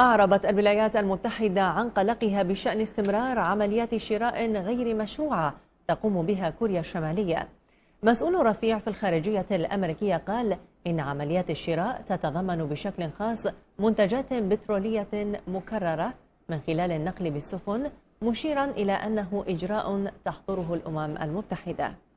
أعربت الولايات المتحدة عن قلقها بشأن استمرار عمليات شراء غير مشروعة تقوم بها كوريا الشمالية. مسؤول رفيع في الخارجية الأمريكية قال إن عمليات الشراء تتضمن بشكل خاص منتجات بترولية مكررة من خلال النقل بالسفن، مشيرا إلى أنه إجراء تحظره الأمم المتحدة.